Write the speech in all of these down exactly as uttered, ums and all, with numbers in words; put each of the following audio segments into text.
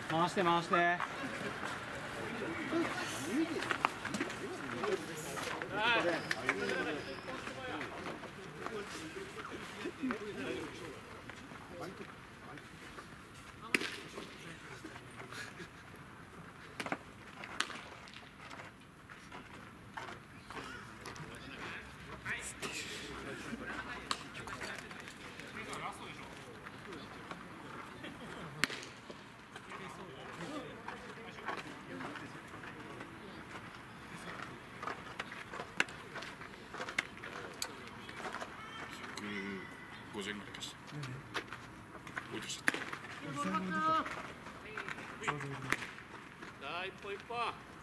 回して回して。 ごじゅうえんぐらい貸して。置いてきちゃった。 一歩一歩。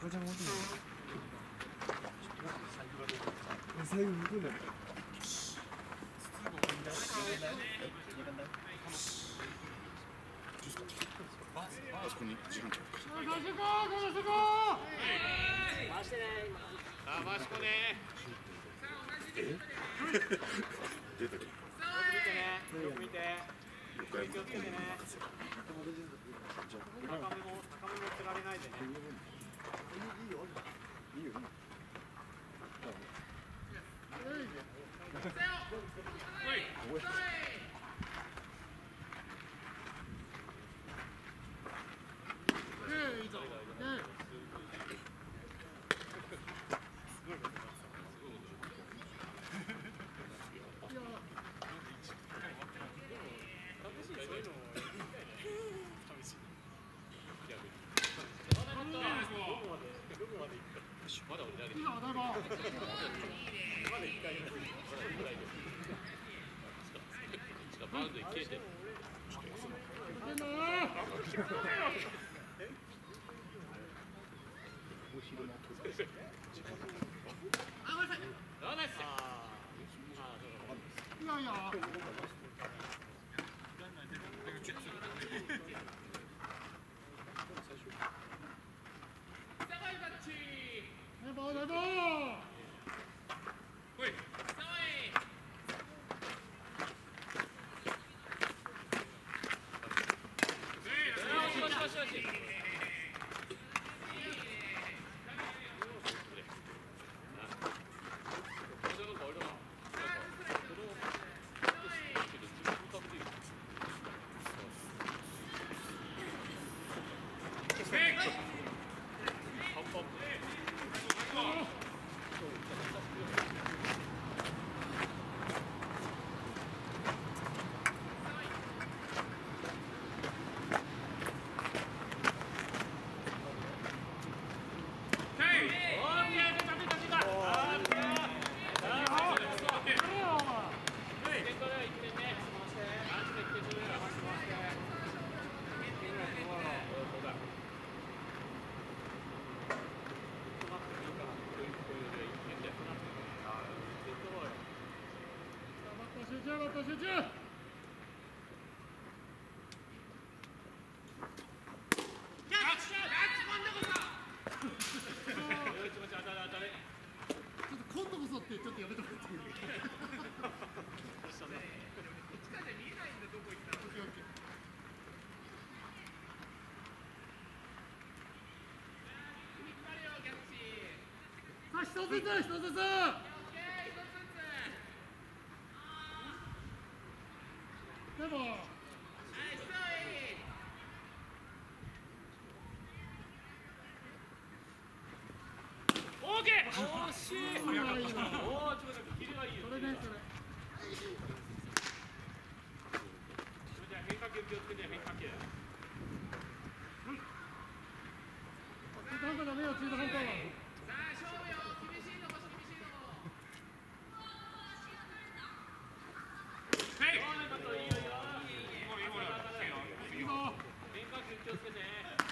最後向こうだよ。 あそこに時間取るか。 回してね。あ、回しこね。 え？出てる。 よく見てね。よく見て。 横山気をつけてね。高めも高めもつられないでね。 いいよ。いいよ。 まだ俺だけ。 今だろ。 まだ一回。しかもバウンドに切れてる。 いやいや。集中。今度こそってちょっとやめとくっていう。さあ一つずつ一つずつ。でも。 惜しい。おお、ちょっとキレがいいよ。 それね、それ。 じゃあ変化球気をつけて変化球。 中途半端ダメよ、中途半端は。 さあ勝負よ、厳しいとこ厳しいとこ。はい。いいよいいよ。いいボールいいよ。変化球気をつけて。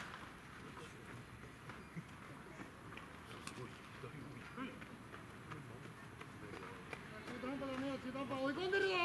中途半端追い込んでるぞ。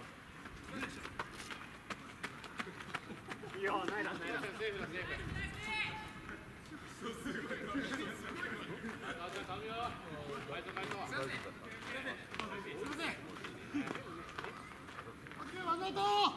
いいよ、ないだ、ないだ。セーフだ、セーフ。 ワンアウト。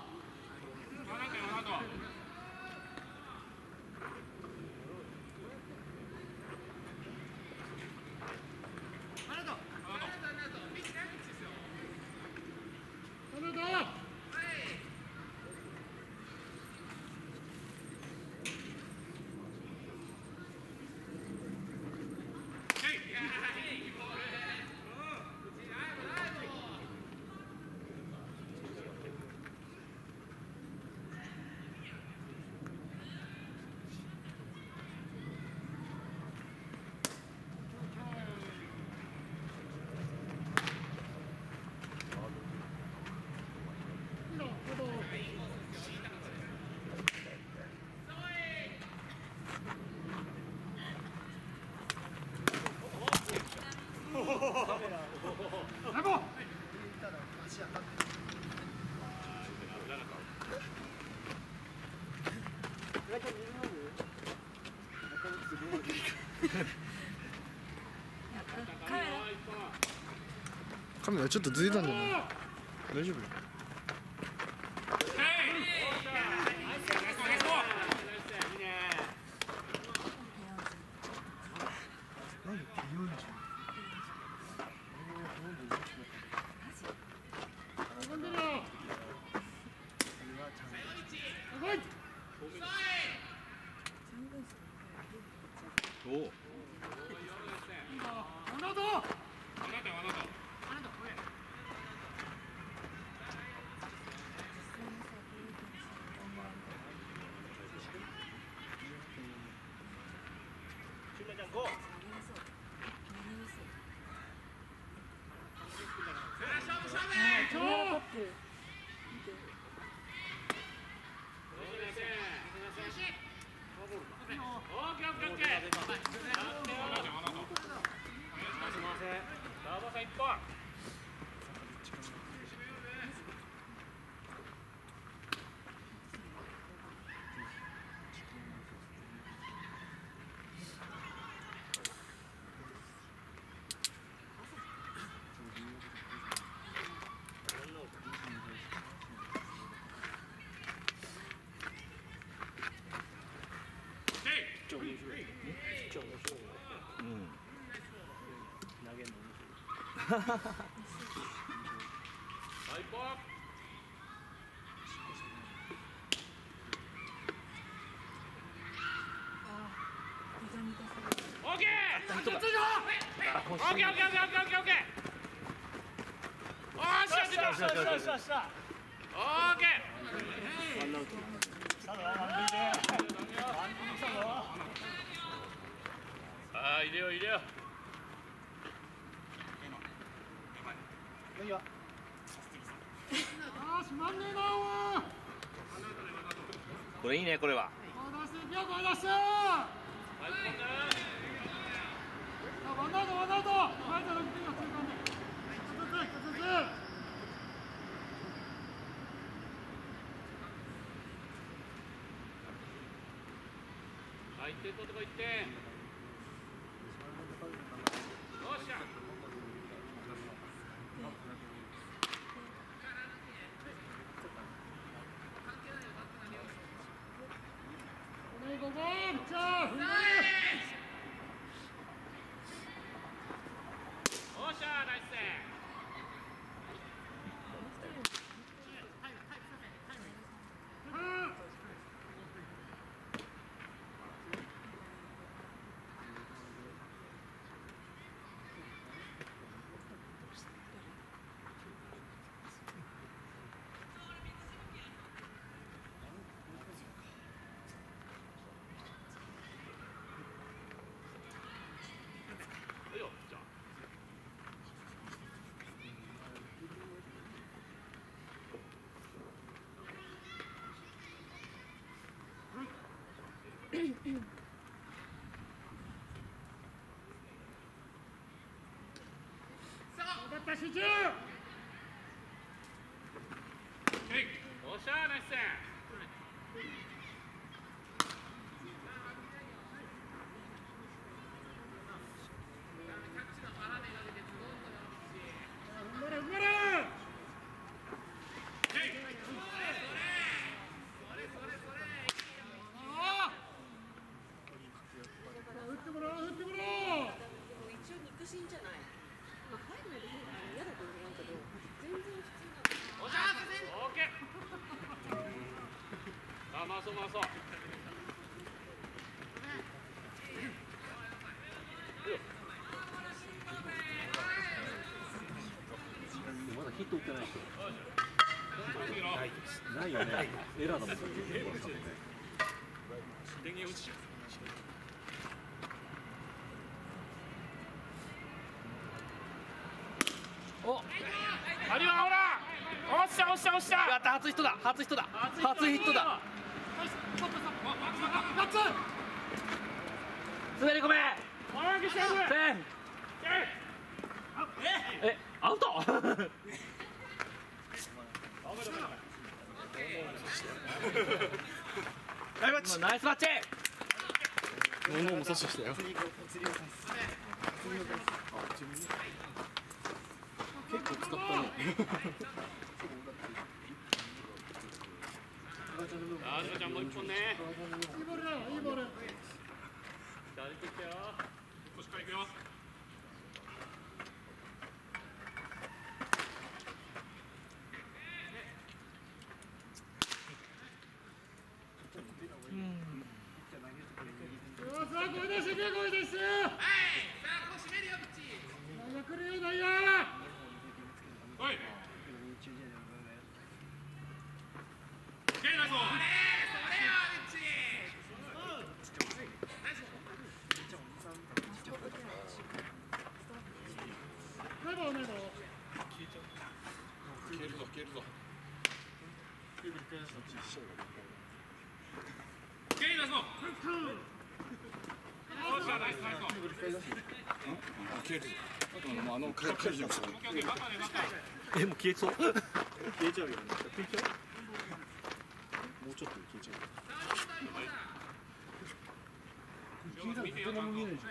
カメラちょっとずれたんじゃない？大丈夫？ ああ、入れよう入れよう。 これいいね、これは。 入ってるとこ行って。よっしゃ。 分かった集中。 おっしゃーナイスセン。 頑張れ頑張れ。打ってもらおう打ってもらおう。 一応肉親じゃない。まあ入るので嫌だと思うけど、全然普通なの。 おっしゃーオーケー。さあ回そう回そう。 まだヒット打ってない人ないよね。エラーだもん。 電源落ちちゃう。 お、ありはほら。おっしゃおっしゃおっしゃ。 やった、初ヒットだ、初ヒットだ、初ヒットだ。滑り込め。セン。え、アウト。ナイスマッチ。 物も阻止したよ。結構使ったね。 あー、ちゃんもう一本ね。 いいボールだよいいボール。 じゃあ出てきたよ。一個しっかりいくよ。 よさあ声出してけ声出して。はい。さあここ閉めるよブッチ。内野来るよ内野。 おい。オッケーナイスボール。 ナイボーナイボー。 消えるぞ消えるぞ。 オッケーナイスボール。おっしゃナイスナイスボール。 消えるぞ。あの解除した。 オッケーオッケーバカねバカ。 え、もう消えそう。 消えちゃうよね。もうちょっとで消えちゃう。 見てよちゃんと。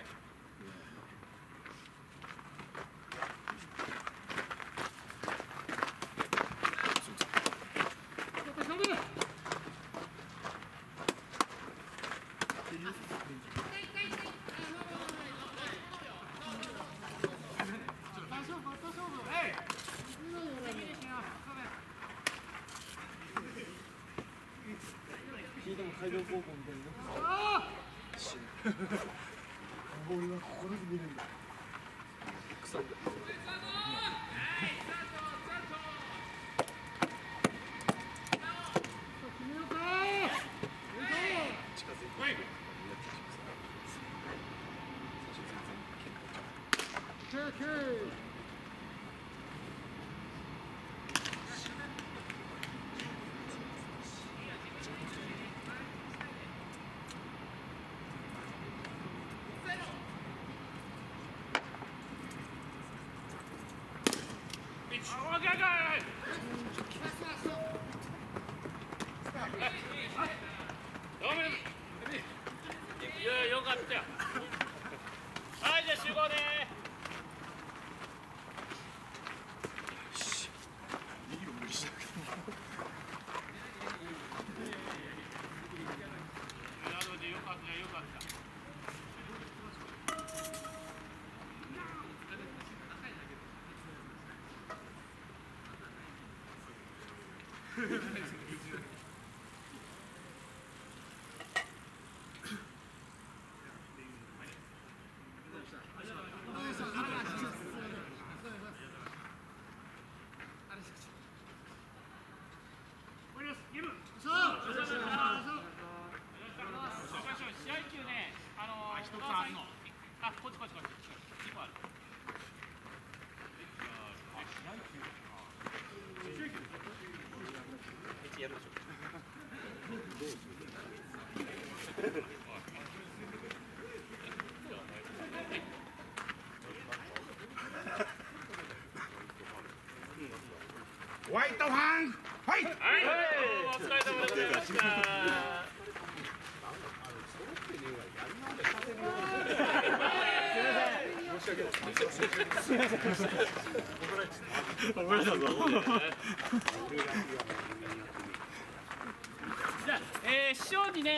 聞いても海洋高校みたいな。 ああ。 ボールはここで見るんだ。 決めようか。 おい。 ケーケー。 いやよかったよ。はいじゃあ集合ね。 いいよ無理しなくても。 なのでよかったよかった。試合中ね、あのー、一つあるの。あ、こっちこっちこっち。一個ある。 やるでしょ。 ホワイトファンファイト。 はいどうもお疲れ様でございましたじゃあ、えー、師匠にね